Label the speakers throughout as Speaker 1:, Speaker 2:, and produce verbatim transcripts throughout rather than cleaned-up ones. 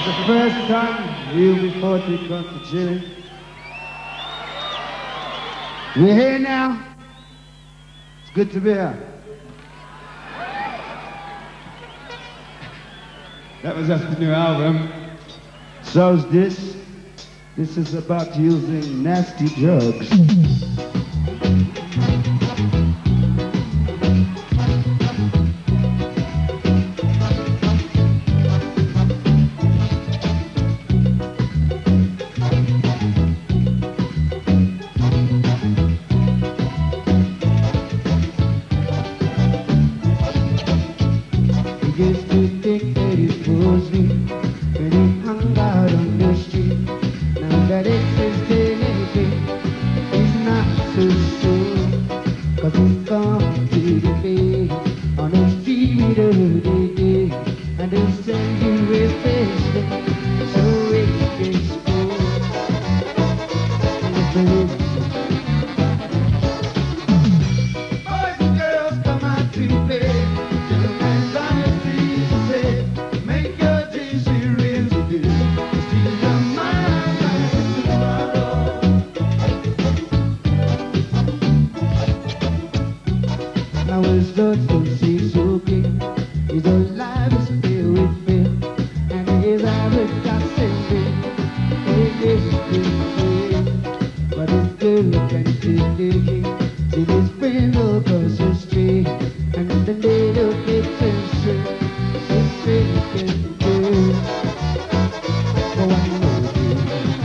Speaker 1: The first time U B forty come to Chile. We're here now. It's good to be here. That was off the new album. So's this. This is about using nasty drugs. Used to think that it was me when he hung out on the street. Now that it's his day, he's not so sure, 'cause he's gone to the bay on the street of the day, and they'll send you a face so it gets cold. Boys and girls come out to play. Now his thoughts don't seem so clear. His whole life is filled with fear, and his eyes got simply it is clear. But his girl can still dig it till his friends all across the street, and the little kids and straight, his face can do. For one more day,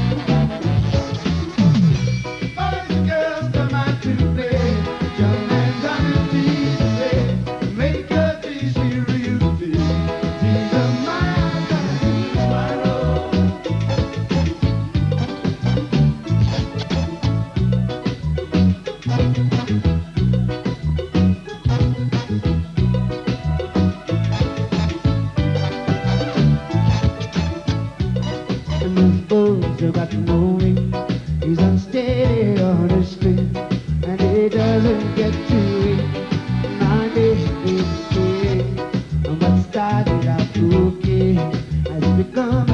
Speaker 1: boys and girls come out to play. Young man's on his feet. And his bones are got no wing. He's unsteady on the street, and he doesn't get to it. Nine days they say, and what started out okay has become